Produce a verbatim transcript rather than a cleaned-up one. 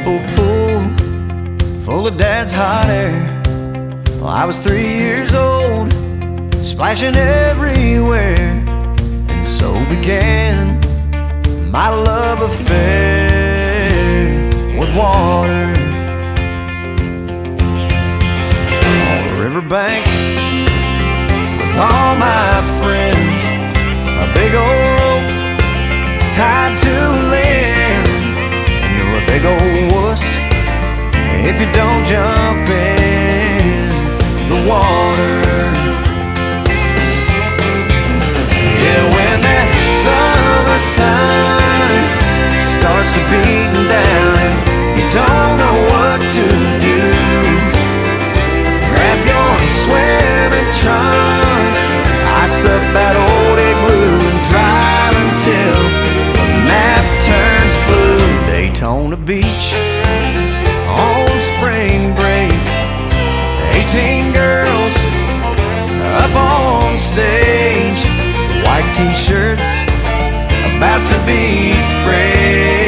Whirlpool pool full of Dad's hot air. Well, I was three years old, splashing everywhere, and so began my love affair with water. On the riverbank with all my friends, a big old rope tied to land, and you're a big old wuss if you don't jump in the water. Yeah, when that summer sun starts to beat down and you don't know what to do, grab your swimming trunks, ice up that old igloo, and drive until the map turns blue. Daytona Beach on spring break, eighteen girls up on stage, white t-shirts about to be sprayed.